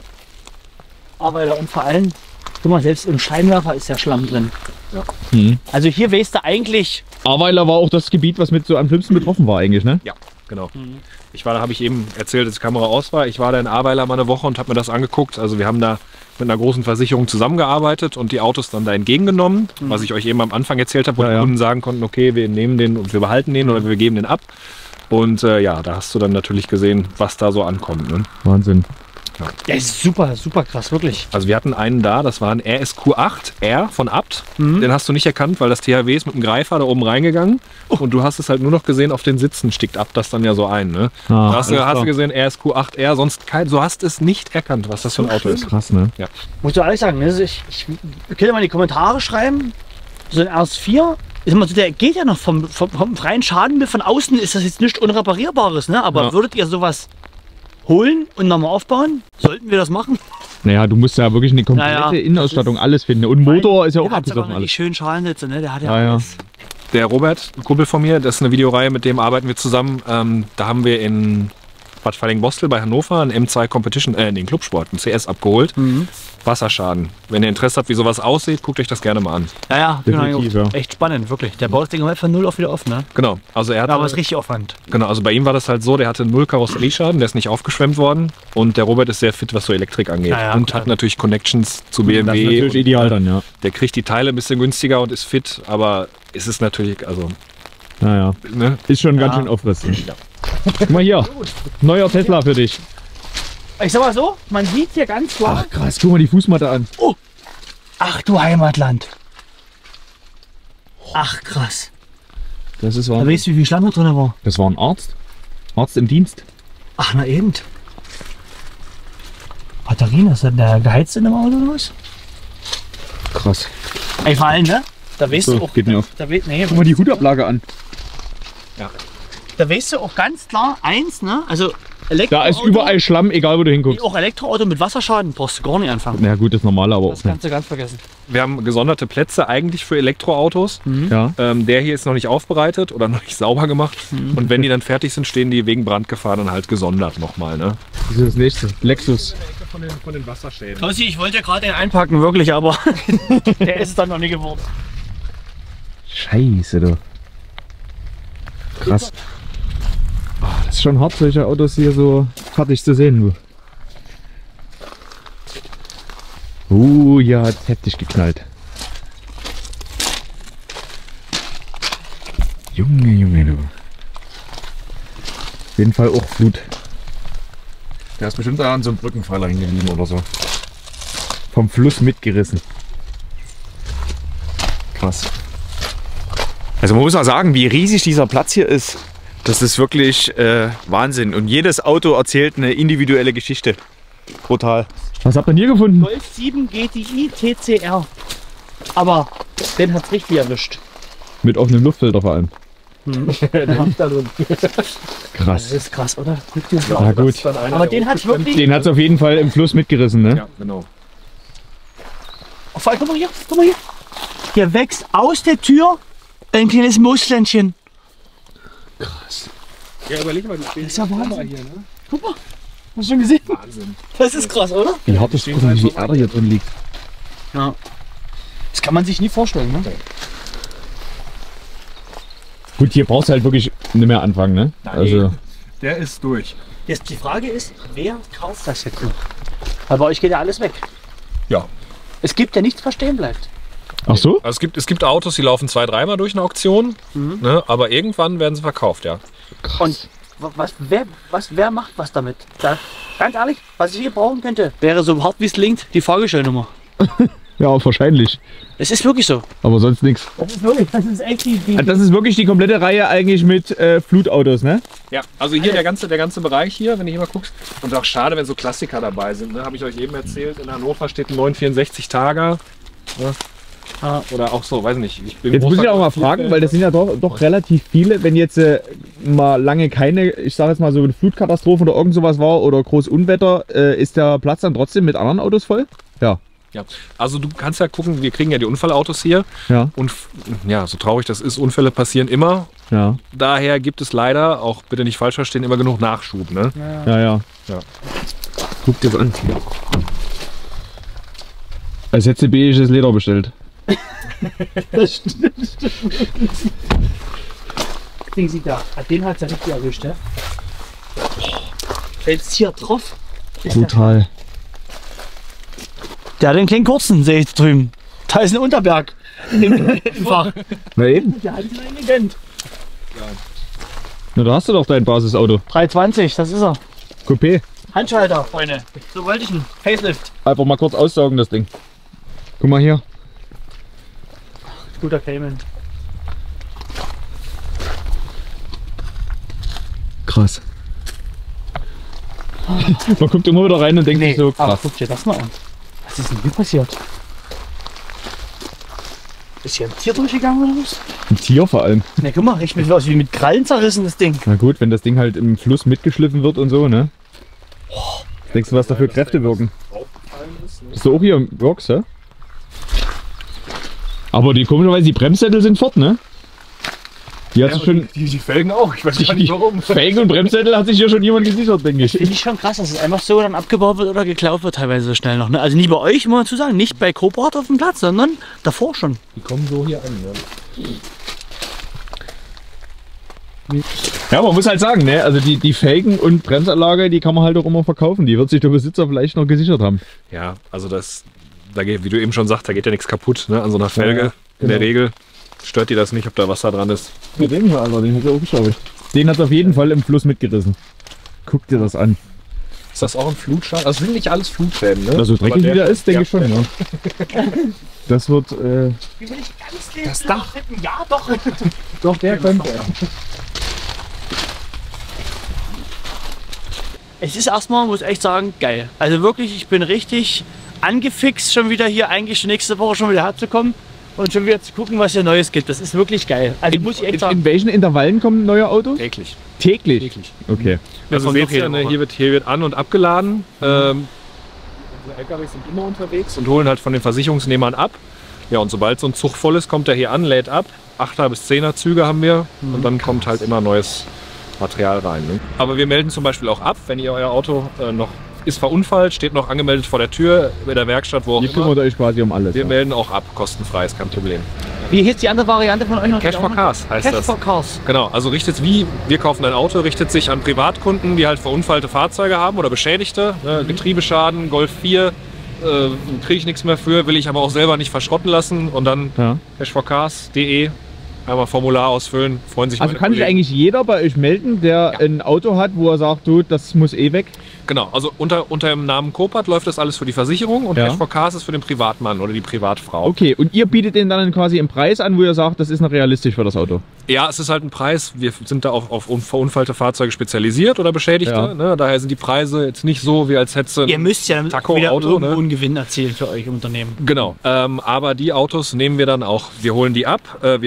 Aber und vor allem, guck mal, selbst im Scheinwerfer ist ja Schlamm drin. Mhm. Also hier weißt du eigentlich, Aweiler war auch das Gebiet, was mit so am schlimmsten betroffen war eigentlich, ne? Ja, genau. Ich war da, habe ich eben erzählt, als die Kamera aus war. Ich war da in Aweiler mal eine Woche und habe mir das angeguckt. Also wir haben da mit einer großen Versicherung zusammengearbeitet und die Autos dann da entgegengenommen, mhm. was ich euch eben am Anfang erzählt habe, wo Ja, die ja. Kunden sagen konnten, okay, wir nehmen den und wir behalten den oder wir geben den ab. Und äh, ja, da hast du dann natürlich gesehen, was da so ankommt. Ne? Wahnsinn. der ist super, super krass, wirklich. Also wir hatten einen da, das war ein R S Q acht R von Abt. Mhm. Den hast du nicht erkannt, weil das T H W ist mit dem Greifer da oben reingegangen. Und du hast es halt nur noch gesehen, auf den Sitzen stickt Abt das dann ja so ein. Ne? Ah, da hast, du, alles hast klar. du gesehen, R S Q acht R, sonst kein, du hast es nicht erkannt, was das für ein Auto ist. Krass, ne? Muss ich ehrlich sagen, ne? Also ich, ich könnt ihr mal in die Kommentare schreiben, so ein R S vier, ist immer so, der geht ja noch vom, vom, vom freien Schaden, von außen ist das jetzt nicht Unreparierbares, ne? Aber Ja. würdet ihr sowas holen und nochmal aufbauen? Sollten wir das machen? Naja, du musst ja wirklich eine komplette Ja, ja. Innenausstattung, alles finden. Und Motor ist ja auch Der hat sogar abgesoffen noch die alles. schönen Schalensitze, ne? Der hat ja, Ja, ja. alles. Der Robert, ein Kumpel von mir, das ist eine Videoreihe, mit dem arbeiten wir zusammen. Ähm, da haben wir in Bad Falling-Bostel bei Hannover einen M zwei Competition, äh, den Clubsport, einen C S abgeholt. Mhm. Wasserschaden. Wenn ihr Interesse habt, wie sowas aussieht, guckt euch das gerne mal an. Ja, ja, Definitiv, genau. ja. Echt spannend, wirklich. Der baut das Ding mal von null auf wieder auf, ne? Genau. Also er hat, Ja, aber ist richtig Aufwand. genau, also bei ihm war das halt so, der hatte null Karosserieschaden, der ist nicht aufgeschwemmt worden und der Robert ist sehr fit, was so Elektrik angeht. Ja, ja, und klar. hat natürlich Connections zu B M Das ist W. natürlich und ideal dann, ja. der kriegt die Teile ein bisschen günstiger und ist fit, aber es ist natürlich, also, Naja, ne? ist schon ganz Ja. schön Aufriss. Guck mal hier, neuer Tesla für dich. Ich sag mal so, man sieht hier ganz klar. Ach krass, guck mal die Fußmatte an. Ach du Heimatland. Ach krass. Das ist Da wahr. weißt du, wie viel Schlamm da drin war? Das war ein Arzt. Arzt im Dienst. Ach, na eben. Batterien, ist das der geheizt in dem Auto oder was? Krass. Ey, vor allem, ne? Da weißt So, du auch. geht nicht auf. Da, we nee, Guck mal die Hutablage an. da weißt du auch ganz klar eins, ne? Also Elektroauto. Da ist überall Schlamm, egal wo du hinguckst. Auch Elektroauto mit Wasserschaden braucht du gar nicht anfangen. Na gut, das normale aber Das auch nicht. kannst du ganz vergessen. Wir haben gesonderte Plätze eigentlich für Elektroautos. Ja. Ähm, der hier ist noch nicht aufbereitet oder noch nicht sauber gemacht. Und wenn die dann fertig sind, stehen die wegen Brandgefahr dann halt gesondert nochmal. Ne? Das ist das nächste. Lexus. Von den, von den Wasserschäden. Tossi, ich wollte ja gerade den einpacken, wirklich, aber der ist es dann noch nie geworden. Scheiße, du. Krass. Ah, das ist schon hart, solche Autos hier so fertig zu sehen. Du. Uh, ja, hat heftig geknallt. Junge, Junge, du. Auf jeden Fall auch Flut. Der ist bestimmt da an so einem Brückenpfeiler hängen geblieben oder so. Vom Fluss mitgerissen. Krass. Also man muss mal sagen, wie riesig dieser Platz hier ist. Das ist wirklich äh, Wahnsinn. Und jedes Auto erzählt eine individuelle Geschichte. Brutal. Was habt ihr denn hier gefunden? Golf sieben G T I T C R. Aber den hat's richtig erwischt. Mit offenem Luftfilter vor allem. Krass. Das ist krass, oder? Ja, gut. Aber den hat's wirklich. Den hat es auf jeden Fall im Fluss mitgerissen, ne? Ja, genau. Oh, vor allem, guck mal hier, guck mal hier. Hier wächst aus der Tür ein kleines Moosländchen. Ja, überleg mal, Das ist ja Wahnsinn. Hier, ne? Guck mal, hast du schon gesehen? Wahnsinn. Das ist krass, oder? Wie hart ist das, wie viel Erde hier drin liegt? Ja. Das kann man sich nie vorstellen, ne? Gut, hier brauchst du halt wirklich nicht mehr anfangen, ne? Also, Der ist durch. Jetzt die Frage ist, wer kauft das jetzt noch? Weil bei euch geht ja alles weg. Ja. Es gibt ja nichts, was stehen bleibt. ach so? Also es gibt, es gibt Autos, die laufen zwei, dreimal durch eine Auktion, ne, aber irgendwann werden sie verkauft, ja. Und wa- was, wer, was, wer macht was damit? Da, ganz ehrlich, was ich hier brauchen könnte, wäre so hart wie es klingt, die Fahrgestellnummer. Ja, wahrscheinlich. Es ist wirklich so. Aber sonst nichts. Das ist wirklich, das ist echt die, die Das ist wirklich die komplette Reihe eigentlich mit äh, Flutautos, ne? Ja, also hier der ganze, der ganze Bereich hier, wenn du hier mal guckst. Und auch schade, wenn so Klassiker dabei sind. Ne? Habe ich euch eben erzählt, in Hannover steht ein neun vierundsechzig Tager. Ne? Ah. Oder auch so, weiß nicht. Ich bin Jetzt muss ich großer auch mal fragen, weil das sind ja doch, doch relativ viele, wenn jetzt äh, mal lange keine, ich sage jetzt mal so eine Flutkatastrophe oder irgend sowas war oder groß Unwetter, äh, ist der Platz dann trotzdem mit anderen Autos voll? Ja. Ja, also du kannst ja gucken, wir kriegen ja die Unfallautos hier. Ja. Und f- ja, so traurig das ist, Unfälle passieren immer. Ja. Daher gibt es leider, auch bitte nicht falsch verstehen, immer genug Nachschub. Ne? Ja, ja. Ja. Guck dir das an. Als hättest du beiges Leder bestellt. Das stimmt. Ding sieht da. Den hat es ja richtig erwischt, ne? Fällt's hier drauf? Ist Brutal. Der hat den kleinen kurzen, sehe ich drüben. Da ist ein Unterberg im, im Fach. Na eben. Der hat einen Legend. Na, da hast du doch dein Basisauto. dreihundertzwanzig, das ist er. Coupé. Handschalter, Freunde. So wollte ich ihn. Facelift. Einfach mal kurz aussaugen, das Ding. Guck mal hier. Guter Cayman. Krass. Man guckt immer wieder rein und denkt sich so, aber krass. guck dir das mal an. Was ist denn hier passiert? Ist hier ein Tier durchgegangen oder was? Ein Tier vor allem. Ne, guck mal, riecht mir aus wie mit Krallen zerrissen, das Ding. Na gut, wenn das Ding halt im Fluss mitgeschliffen wird und so, ne? Was denkst du, was da für Kräfte wirken? Bist du auch hier im Works, hä? Aber die komischerweise, die Bremssättel sind fort, ne? Die hat sich schon. Die, die Felgen auch, ich weiß Die, die Felgen und Bremssättel hat sich hier schon jemand gesichert, denke ich. Finde ich schon krass, dass es einfach so dann abgebaut wird oder geklaut wird teilweise so schnell noch. Ne? Also nicht bei euch, muss man dazu sagen, nicht bei Cobart auf dem Platz, sondern davor schon. Die kommen so hier an. Ja. Ja, man muss halt sagen, ne? Also die, die Felgen und Bremsanlage, die kann man halt auch immer verkaufen. Die wird sich der Besitzer vielleicht noch gesichert haben. Ja, also das, da geht, wie du eben schon sagst, da geht ja nichts kaputt, ne? An so einer Felge. Ja, In der genau. Regel stört die das nicht, ob da Wasser dran ist. Ja, den hier, Alter, den hat er auch geschaut. Den hat auf jeden Fall im Fluss mitgerissen. Guck dir das an. Ist das auch ein Flutschaden? Also sind nicht alles Flutschäden, ne? Ja, so dreckig wie der ist, denke ja. ich schon, ja. Das wird, äh, Wie will ich ganz das Dach? Ja, doch. doch, der könnte. Es ist erstmal, muss ich echt sagen, geil. Also wirklich, ich bin richtig angefixt, schon wieder hier eigentlich schon nächste Woche schon wieder herzukommen und schon wieder zu gucken, was hier Neues gibt. Das ist wirklich geil. Also muss ich echt In, sagen. in welchen Intervallen kommen neue Autos? Täglich. Täglich. Täglich. Okay. Also kommt seht doch jede ihr, ne, Woche. hier, wird, hier wird an- und abgeladen. Ähm, unsere L K Ws sind immer unterwegs und holen halt von den Versicherungsnehmern ab. Ja, und sobald so ein Zug voll ist, kommt er hier an, lädt ab. Achter bis zehner Züge haben wir und dann kommt halt immer neues Material rein. Ne? Aber wir melden zum Beispiel auch ab, wenn ihr euer Auto äh, noch ist verunfallt, steht noch angemeldet vor der Tür, bei der Werkstatt, wo auch Ihr immer. kümmert euch quasi um alles. Wir ja. melden auch ab, kostenfrei, ist kein Problem. Wie hieß die andere Variante von euch noch? Cash for Cars heißt Cash das. for Cars. Genau, also richtet wie, wir kaufen ein Auto, richtet sich an Privatkunden, die halt verunfallte Fahrzeuge haben oder Beschädigte, ne, Getriebeschaden, Golf vier, äh, kriege ich nichts mehr für, will ich aber auch selber nicht verschrotten lassen und dann Ja. cash for cars punkt de, einmal Formular ausfüllen, freuen sich Also meine kann sich Kollegen. eigentlich jeder bei euch melden, der Ja. ein Auto hat, wo er sagt, du, das muss eh weg? Genau, also unter, unter dem Namen Copart läuft das alles für die Versicherung und Ja. cash for cars ist für den Privatmann oder die Privatfrau. Okay, und ihr bietet den dann quasi im Preis an, wo ihr sagt, das ist noch realistisch für das Auto? Ja, es ist halt ein Preis. Wir sind da auf, auf verunfallte Fahrzeuge spezialisiert oder Beschädigte. Ja. Ne? Daher sind die Preise jetzt nicht so, wie als hättest du Ihr müsst ja Taco, wieder Auto, irgendwo ne? einen Gewinn erzielen für euch im Unternehmen. Genau, ähm, aber die Autos nehmen wir dann auch, wir holen die ab, äh, wir melden die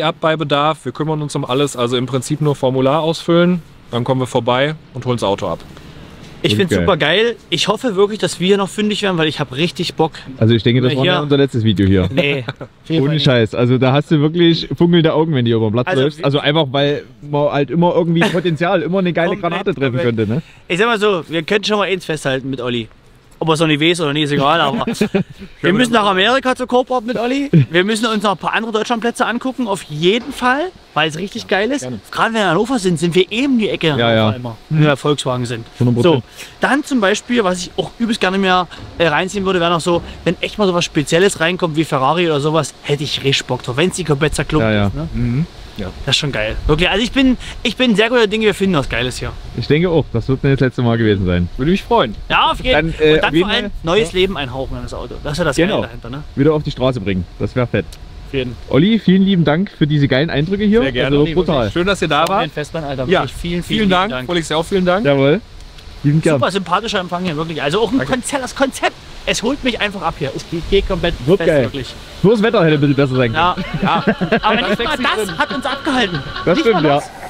ab bei Bedarf. Wir kümmern uns um alles. Also im Prinzip nur Formular ausfüllen. Dann kommen wir vorbei und holen das Auto ab. Ich finde es super geil. Ich hoffe wirklich, dass wir hier noch fündig werden, weil ich habe richtig Bock. Also ich denke, das war Hier- ja unser letztes Video hier. Nee. Ohne Scheiß. Also da hast du wirklich funkelnde Augen, wenn du über den Platz Also, läufst. Also einfach, weil man halt immer irgendwie Potenzial, immer eine geile Komplett, Granate treffen komplett. könnte, ne? Ich sag mal so, wir können schon mal eins festhalten mit Olli. Ob er es noch nicht weiß oder nicht, ist egal, aber wir müssen nach Amerika zur Kooport mit Olli. Wir müssen uns noch ein paar andere Deutschlandplätze angucken, auf jeden Fall, weil es richtig geil ist. Gerade wenn wir in Hannover sind, sind wir eben die Ecke in Ja, Hannover ja. immer, wenn wir Volkswagen sind. hundert So, Prozent. dann zum Beispiel, was ich auch übelst gerne mehr äh, reinziehen würde, wäre noch so, wenn echt mal so was Spezielles reinkommt wie Ferrari oder sowas, hätte ich richtig Bock drauf, wenn es die komplett zerklumpt Ja, ja. ist. Ne? Das ist schon geil. Wirklich, also ich bin, ich bin sehr guter Dinge, wir finden was Geiles hier. Ich denke auch, das wird nicht das letzte Mal gewesen sein. Würde mich freuen. Ja, auf jeden Dann, Fall. äh, Und auf dann jeden vor allem Fall- neues Leben einhauchen in das Auto. Das ist ja das Genau. Geile dahinter, ne? Wieder auf die Straße bringen. Das wäre fett. Auf jeden Olli, vielen lieben Dank für diese geilen Eindrücke hier. Sehr gerne. Also brutal. Schön, dass ihr da Fall. wart. Festmann, Alter. Ja, Wirklich vielen, vielen, Vielen Dank. Dank. Felix, auch vielen Dank. Jawohl. Lieben gern. Super sympathischer Empfang hier, wirklich. Also auch ein Danke. Konzept, das Konzept, es holt mich einfach ab hier. Es geht, geht komplett Wird fest, geil. wirklich. Nur das Wetter hätte ein bisschen besser sein können. Ja, ja. Aber nicht mal das hat uns abgehalten. Das nicht stimmt, mal ja. das.